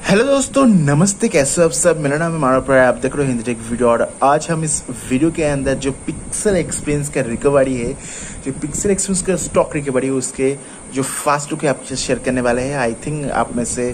Hello दोस्तों, नमस्ते। कैसे हो आप सब? मेरा नाम है मानव पर, आप देख रहे हो हिंदी टेक वीडियो। और आज हम इस वीडियो के अंदर जो पिक्सल एक्सपीरियंस का रिकवरी है, जो पिक्सल एक्सपीरियंस का स्टॉक रिकवरी है, उसके जो फास्ट के आपसे शेयर करने वाले हैं। आई थिंक आप में से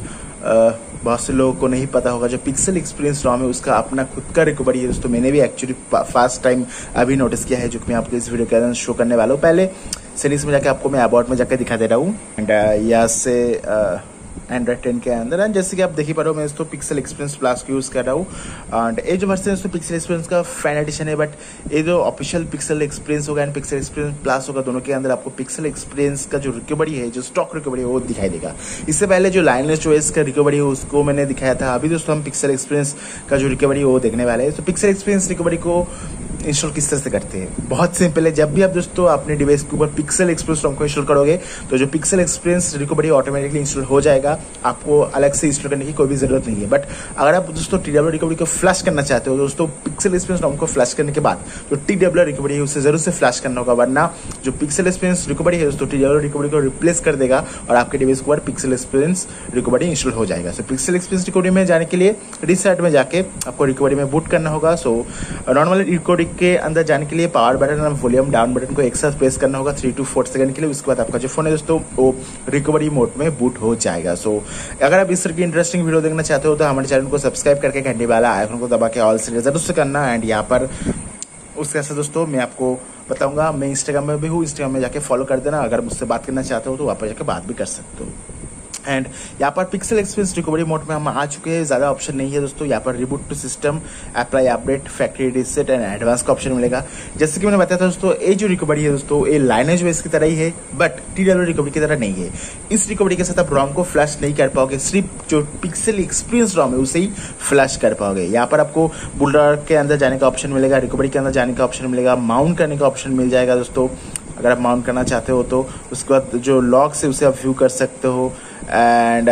बहुत से लोगों को नहीं पता होगा, जो पिक्सल एक्सपीरियंस रॉम है उसका अपना खुद का रिकवरी है दोस्तों। मैंने भी एक्चुअली फर्स्ट टाइम अभी नोटिस किया है, जो कि मैं आपको इस वीडियो के अंदर शो करने वाला हूँ। पहले सीरीज में जाके आपको मैं अबाउट में जाकर दिखा दे रहा हूँ। एंड यहाँ से एंड्रॉइड 10 के अंदर, एंड जैसे कि आप देख ही पा रहे हो, मैं इसको पिक्सल एक्सपीरियंस प्लस को यूज कर रहा हूँ। एंड ये जो वर्जन है इसको पिक्सल एक्सपीरियंस का फैन एडिशन है, बट ये जो ऑफिशियल पिक्सल एक्सपीरियंस होगा एंड पिक्सल एक्सपीरियंस प्लस होगा, दोनों के अंदर आपको पिक्सल एक्सपीरियंस का जो रिकवरी है, जो स्टॉक रिकवरी है, वो दिखाई देगा। इससे पहले जो लाइनलेस चॉइस का रिकवरी है उसको मैंने दिखाया था। अभी दोस्तों हम पिक्सल एक्सपीरियंस का जो रिकवरी है वो देखने वाले हैं। तो पिक्सल एक्सपीरियंस रिकवरी को इंस्टॉल किस तरह से करते हैं, बहुत सिंपल है। जब भी आप दोस्तों अपने डिवाइस के ऊपर पिक्सल एक्सपीरियंस रॉम को इंस्टॉल करोगे तो जो Pixel experience recovery automatically install हो जाएगा। आपको अलग से इंस्टॉल करने की कोई भी जरूरत नहीं है। बट अगर आप दोस्तों TWR रिकवरी को फ्लैश करना चाहते हो, दोस्तों पिक्सल एक्सपीरियंस रॉम को फ्लैश करने के बाद जो TWR रिकवरी है उसे जरूर से फ्लैश करना होगा, वरना जो पिक्सल एक्सपीरियंस रिकवरी है दोस्तों TWR रिकवरी को रिप्लेस कर देगा और आपके डिवाइस के ऊपर पिक्सल एक्सपीरियंस रिकवरी इंस्टॉल हो जाएगा। सो पिक्सल एक्सपीरियंस रिकवरी में जाने के लिए रिसेट में जाके आपको रिकवरी में बूट करना होगा। सो नॉर्मल रिकवरी के अंदर जाने के लिए पावर बटन और वॉल्यूम डाउन बटन को एक साथ प्रेस करना होगा 3 to 4 सेकंड के लिए। उसके बाद आपका जो फोन है दोस्तों वो रिकवरी मोड में बूट हो जाएगा। सो अगर आप इस तरह की इंटरेस्टिंग वीडियो देखना चाहते हो तो हमारे चैनल को सब्सक्राइब करके घंटे वाला आइकन को दबा के ऑल से जरूर से करना। एंड यहाँ पर उसके साथ दोस्तों मैं आपको बताऊंगा, मैं इंस्टाग्राम में भी हूँ, इंस्टाग्राम में जाके फॉलो कर देना। अगर मुझसे बात करना चाहते हो तो वहाँ पर जाकर बात भी कर सकते हो। एंड यहाँ पर पिक्सल एक्सपीरियंस रिकवरी मोड में हम आ चुके हैं। ज्यादा ऑप्शन नहीं है दोस्तों। यहाँ पर reboot to system, apply update, factory reset and advance का ऑप्शन मिलेगा। जैसे कि मैंने बताया था दोस्तों, ये जो रिकवरी है दोस्तों ये लाइनेज वेस की तरह ही है, बट TWR रिकवरी की तरह नहीं है। इस रिकवरी के साथ आप रॉम को फ्लैश नहीं कर पाओगे, सिर्फ जो पिक्सल एक्सपीरियंस रॉम है उसे ही फ्लैश कर पाओगे। यहाँ पर आपको बुलर के अंदर जाने का ऑप्शन मिलेगा, रिकवरी के अंदर जाने का ऑप्शन मिलेगा, माउंट करने का ऑप्शन मिल जाएगा दोस्तों। अगर आप माउंट करना चाहते हो तो उसके बाद जो लॉक से उसे आप व्यू कर सकते हो। एंड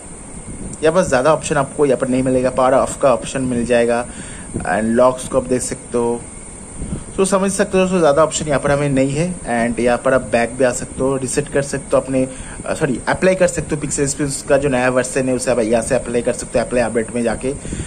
यहाँ पर ज़्यादा ऑप्शन आपको यहाँ पर नहीं मिलेगा। पावर ऑफ का ऑप्शन मिल जाएगा एंड लॉक्स को आप देख सकते हो। तो समझ सकते हो, ज़्यादा ऑप्शन यहाँ पर हमें नहीं है। एंड यहाँ पर आप बैक भी आ सकते हो, रिसेट कर सकते हो अपने, सॉरी अप्लाई कर सकते हो पिक्सल एक्सपीरियंस का जो नया वर्जन है उसे आप यहाँ से अप्लाई कर सकते हो, अप्लाई अपडेट में जाके।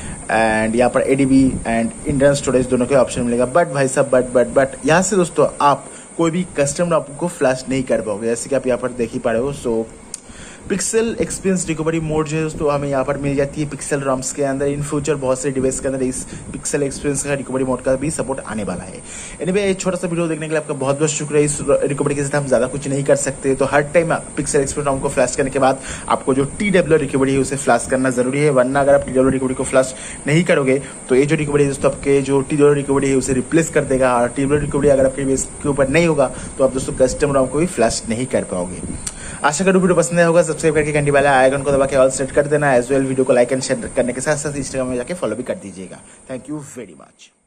एंड यहाँ पर ADB एंड इंटरनल स्टोरेज दोनों के ऑप्शन मिलेगा। बट भाई साहब बट यहाँ से दोस्तों आप कोई भी कस्टम रॉम को फ्लैश नहीं कर पाओगे, जैसे कि आप यहाँ पर देख ही पा रहे हो। So pixel experience recovery mode जो है दोस्तों हमें यहाँ पर मिल जाती है पिक्सल रॉम्स के अंदर। इन फ्यूचर बहुत से डिवाइस के अंदर इस पिक्सल एक्सपीरियंस का रिकवरी मोड का भी सपोर्ट आने वाला है। एनीवे, छोटा सा वीडियो देखने के लिए आपका बहुत बहुत शुक्रिया। इस रिकवरी के साथ हम ज्यादा कुछ नहीं कर सकते, तो हर टाइम पिक्सल एक्सपीरियंस रॉम को फ्लैश करने के बाद आपको जो TWR रिकवरी है उसे फ्लैश करना जरूरी है, वरना अगर आप TWR रिकवरी को फ्लैश नहीं करोगे तो ये जो रिकवरी है दोस्तों आपके जो TWR रिकवरी है उसे रिप्लेस कर देगा। और TWR रिकवरी अगर आपके डिवाइस के ऊपर नहीं होगा तो आप दोस्तों कस्टम रॉम को भी फ्लैश नहीं कर पाओगे। आशा करूँ वीडियो पसंद आया होगा। सब्सक्राइब करके घंटी वाला आइकन को दबा के ऑल सेट कर देना। एज वेल वीडियो को लाइक एंड शेयर करने के साथ साथ इंस्टाग्राम में जाके फॉलो भी कर दीजिएगा। Thank you very much.